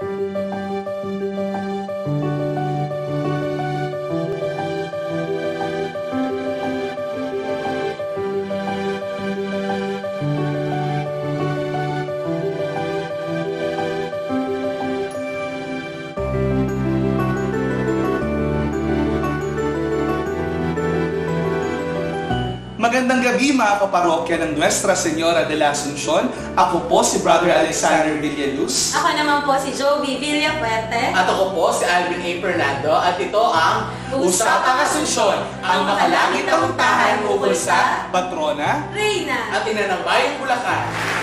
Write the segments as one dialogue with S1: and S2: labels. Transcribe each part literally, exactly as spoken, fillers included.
S1: Magandang gabi mga kaparokya ng Nuestra Señora de la Asunción. Ako po si Brother Alexander Villaluz.
S2: Ako naman po si Jovi Villapuerte.
S3: At ako po si Alvin A. Fernando. At ito ang
S1: Usapang Asunción, ang makalangit na puntahan ukol sa Patrona,
S2: Reyna
S3: at Ina ng Bayang Bulacan.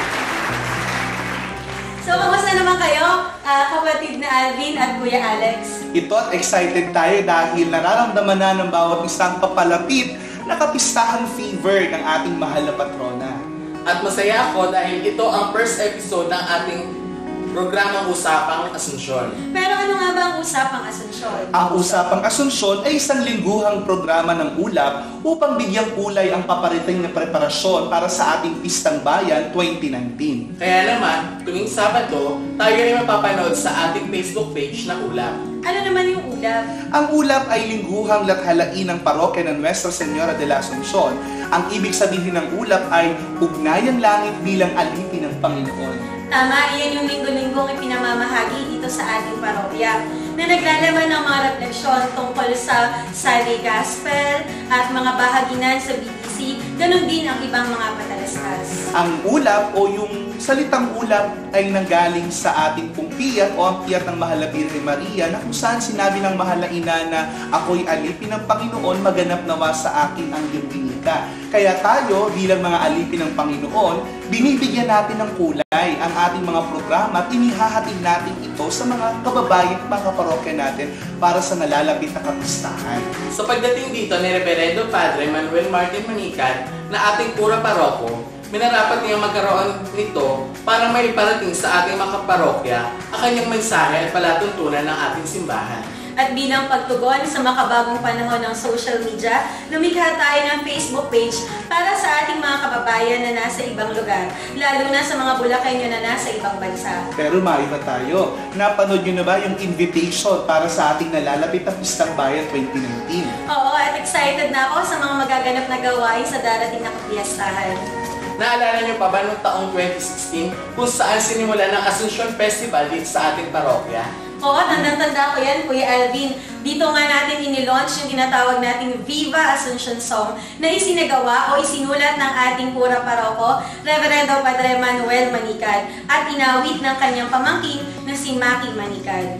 S2: So, kamusta naman kayo, uh, kapatid na Alvin at Kuya Alex?
S1: Ito at excited tayo dahil nararamdaman na ng bawat isang papalapit na kapistahan fever ng ating mahal na patrona.
S3: At masaya ako dahil ito ang first episode ng ating programang Usapang Asunción.
S2: Pero ano nga ba ang Usapang Asunción?
S1: Ang Usapang Asunción ay isang lingguhang programa ng ulap upang bigyang kulay ang paparating na preparasyon para sa ating Pistang Bayan twenty nineteen.
S3: Kaya naman, tuwing Sabado, tayo ay mapapanood sa ating Facebook page na Ulap.
S2: Ano naman yung ulap?
S1: Ang ulap ay lingguhang lathalain ng parokya ng Nuestra Señora de la Asunción. Ang ibig sabihin ng ulap ay ugnayang langit bilang alipin ng Panginoon.
S2: Tama, iyan yung linggo-linggong ipinamamahagi dito sa ating parokya na naglalaman ng mga refleksyon tungkol sa Sunday Gospel at mga bahaginan sa B T C, ganun din ang ibang mga patalastas.
S1: Ang ulap o yung salitang ulap ay nanggaling sa ating pong piyat o ang piyat ng Mahal na Birhen Maria na kung saan sinabi ng Mahal na Ina na ako'y alipin ng Panginoon, maganap nawa sa akin ang iyong binika. Kaya tayo bilang mga alipin ng Panginoon, binibigyan natin ng kulay ang ating mga programa at inihahatid natin ito sa mga kababayan at mga kaparokya natin para sa nalalapit na kapistahan.
S3: Sa pagdating dito ni Reverendo Padre Manuel Martin Manican na ating pura paroko, minarapat niya magkaroon nito para may parating sa ating mga kaparokya ang kanyang mensahe at palatuntunan ng ating simbahan.
S2: At bilang pagtugon sa makabagong panahon ng social media, lumikha tayo ng Facebook page para sa ating mga kababayan na nasa ibang lugar, lalo na sa mga Bulakenyo na nasa ibang bansa.
S1: Pero maiba tayo. Napanood nyo na ba yung invitation para sa ating nalalapit na Pistang Bayan twenty nineteen?
S2: Oo, at excited na ako sa mga magaganap na gawain sa darating na kapiyastahan.
S3: Naalala niyo pa ba noong taong twenty sixteen kung saan sinimula ng Asunción Festival dito sa ating parokya?
S2: Oo, tandang-tanda ko yan, Kuya Alvin. Dito nga natin inilaunch yung tinatawag nating Viva Asunción Song na isinagawa o isinulat ng ating pura paroko, Reverendo Padre Manuel Manican, at inawit ng kanyang pamangkin na si Maki Manican.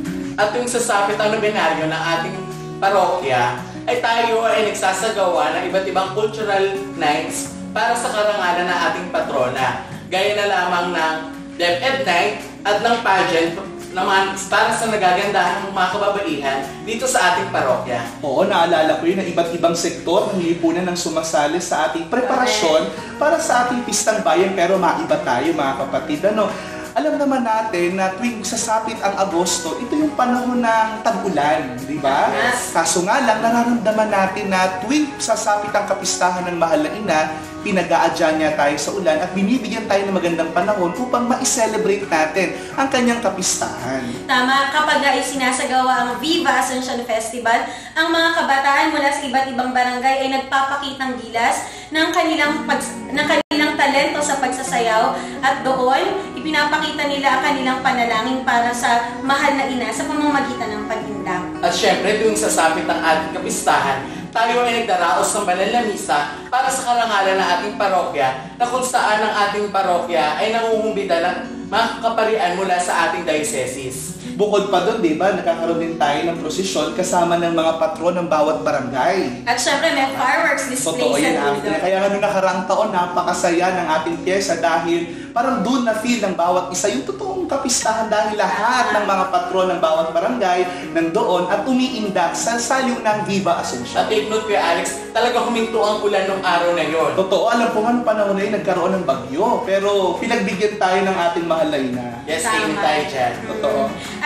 S3: At yung sasapit ang nobinaryo ng ating parokya, ay tayo ay nagsasagawa ng iba't ibang cultural nights para sa karangalan ng ating patrona. Gaya na lamang ng DepEd Night at ng pageant naman para sa nagagandahan ng mga kababaihan dito sa ating parokya.
S1: Oo, naalala ko yun na iba't ibang sektor ng lipunan ng sumasali sa ating preparasyon para sa ating Pistang Bayan, pero maiba tayo mga kapatid. Ano? Alam naman natin na tuwing sasapit ang Agosto, ito yung panahon ng tag-ulan, di ba?
S2: Yes.
S1: Kaso nga lang, nararamdaman natin na tuwing sasapit ang kapistahan ng Mahal na Ina, pinag-aadya niya tayo sa ulan at binibigyan tayo ng magandang panahon upang ma-celebrate natin ang kanyang kapistahan.
S2: Tama, kapag ay sinasagawa ang Viva Asunción Festival, ang mga kabataan mula sa iba't ibang barangay ay nagpapakitang gilas ng kanilang, pags ng kanilang talento sa pagsasayaw at doon ipinapakita nila ang kanilang panalangin para sa Mahal na Ina sa pamamagitan ng paghindak.
S3: At syempre, tuwing sasapit ang ating kapistahan, tayo ay nagdaraos ng banal na misa para sa karangalan ng ating parokya na kung saan ang ating parokya ay nangungumbida ng mga kaparian mula sa ating diocese.
S1: Bukod pa doon, di ba, nakakaroon din tayo ng prosesyon kasama ng mga patron ng bawat barangay.
S2: At syempre, may fireworks display
S1: Totoo
S2: sa
S1: yan,
S2: dulo.
S1: Ate. Kaya nga nung nakaraang taon, napakasaya ng ating pyesa dahil parang doon na feel ng bawat isa yung totoong kapistahan dahil lahat ng mga patron ng bawat barangay nandoon at umiindak sa salyo ng Viva Asunción.
S3: At take note, Kuya Alex, talaga huminto ang ulan nung araw na yon.
S1: Totoo, alam po nga nung panahon na yun, nagkaroon ng bagyo. Pero pinagbigyan tayo ng ating Mahal na Ina.
S3: Yes,
S2: Tama.
S3: tingin tayo dyan.
S1: Totoo.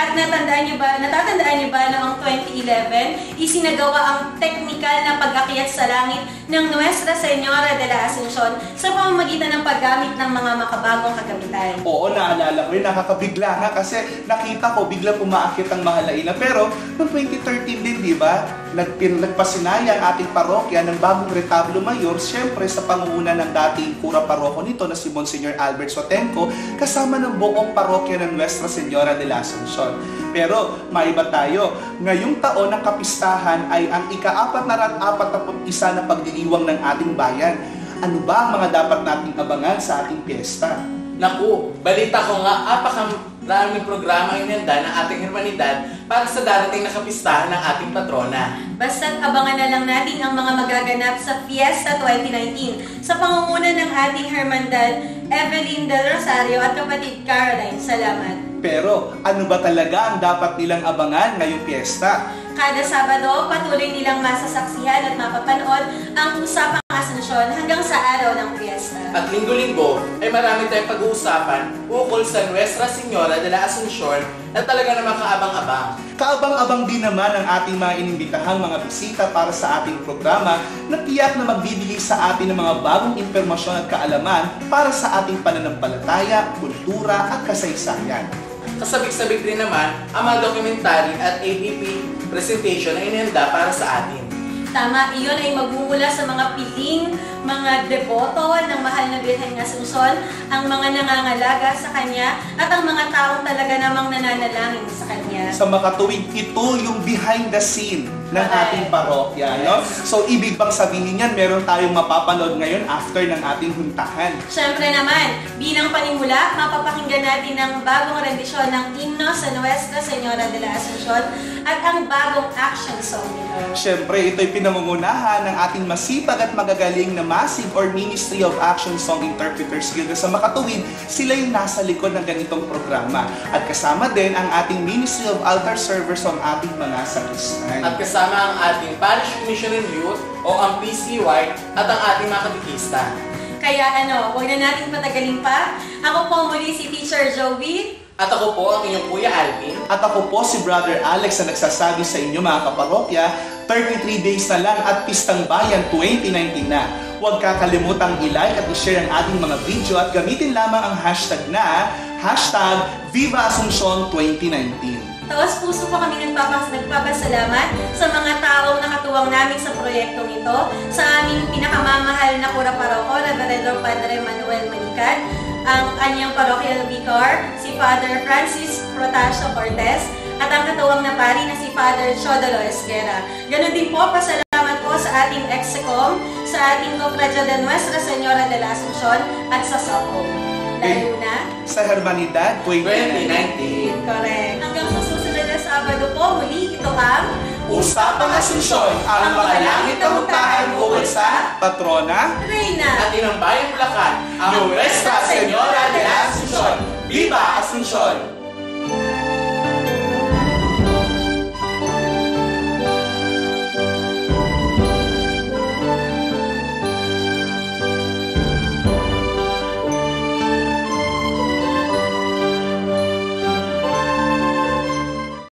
S2: At natandaan niyo ba, natatandaan niyo ba na ang twenty eleven isinagawa ang teknikal na pag-akyat sa langit ng Nuestra Señora de la Ascensión sa pamamagitan ng paggamit ng mga makabagong kagamitan.
S1: Oo, naalala ko yun. Nakakabigla nga kasi nakita ko biglang umaakit ang mahalaina. Pero noong twenty thirteen din, di ba? Nagpin, nagpasinaya ang ating parokya ng bagong retablo mayor, siyempre sa pangunguna ng dating kura paroko nito na si Monsignor Albert Sotenco, kasama ng buong parokya ng Nuestra Señora de la Ascensión. Pero maiba tayo. Ngayong taon ng kapistahan ay ang ika-apat na apat na isa na pagdiriwang ng ating bayan. Ano ba ang mga dapat nating abangan sa ating piyesta?
S3: Naku, balita ko nga, apakaraming programa ang inanda ng ating hermanidad para sa darating na kapistahan ng ating patrona.
S2: Basta't abangan na lang natin ang mga magaganap sa Fiesta twenty nineteen sa pangunguna ng ating hermandad, Evelyn Del Rosario at kapatid Caroline. Salamat.
S1: Pero ano ba talaga ang dapat nilang abangan ngayong piyesta?
S2: Kada Sabado, patuloy nilang masasaksihan at mapapanood ang Usapang Asensyon hanggang sa araw ng piyesta.
S3: At linggo-linggo ay marami tayong pag-uusapan ukol sa Nuestra Señora de la Ascensión na talaga naman kaabang-abang.
S1: Kaabang-abang din naman ang ating mga inimbitahang mga bisita para sa ating programa na tiyak na magbibigay sa atin ng mga bagong impormasyon at kaalaman para sa ating pananampalataya, kultura at kasaysayan.
S3: Kasabik-sabik din naman ang mga documentary at A P P presentation na inihanda para sa atin.
S2: Tama, iyon ay magmumula sa mga piling, mga deboto ng mahal na Birhen ng Asuncion, ang mga nangangalaga sa Kanya, at ang mga taong talaga namang nananalangin sa Kanya.
S1: Sa makatuwid, ito yung behind the scene ng ating parokya. No? So, ibig bang sabihin yan, meron tayong mapapanood ngayon after ng ating huntahan.
S2: Siyempre naman, bilang panimula, mapapakinggan natin ang bagong rendisyon ng himno sa Nuestra Señora de la Ascensión at ang bagong action song nito.
S1: Siyempre, ito'y pinangungunahan ng ating masipag at magagaling na Massive or Ministry of Action Song Interpreters Guild. Sa makatuwid, sila yung nasa likod ng ganitong programa. At kasama din ang ating Ministry of Altar Servers o ang ating mga sakristan.
S3: At kasama ang ating Parish Commission and Youth o ang P C Y at ang ating mga katikista.
S2: Kaya ano, huwag na natin patagalin pa. Ako po muli si Teacher Joey.
S3: At ako po ang inyong Kuya Alvin.
S1: At ako po si Brother Alex na nagsasabi sa inyo mga kaparokya, thirty-three days na lang at Pistang Bayan twenty nineteen na. Huwag kakalimutang i-like at i-share ang ating mga video at gamitin lamang ang hashtag na hashtag Viva Asuncion twenty nineteen.
S2: Taos puso po kami nagpapas nagpapasalamat sa mga taong nakatuwang namin sa proyektong ito, sa aming pinakamamahal na Kura Paroko, Reverendo Padre Manuel Manicad, ang kanyang parochial vicar, si Father Francis Protasio Cortez, at ang katuwang na pari na si Father Chodolo Esguera. Ganon din po, pasalamat po sa ating ex-secom, sa ating Cofradía de Nuestra Señora de la Ascensión, at sa S O C O. Lalo na
S1: Sa Hermanidad
S3: twenty nineteen.
S2: correct. Hanggang sa susunod na Sabado po, muli ito ang
S1: Usapang Asuncion, ang mga langit na hutahan ukol sa patrona
S2: Reyna.
S3: At inang Bayang Bulacan, ang
S1: Nuestra Señora de la Ascensión. Viva Asuncion!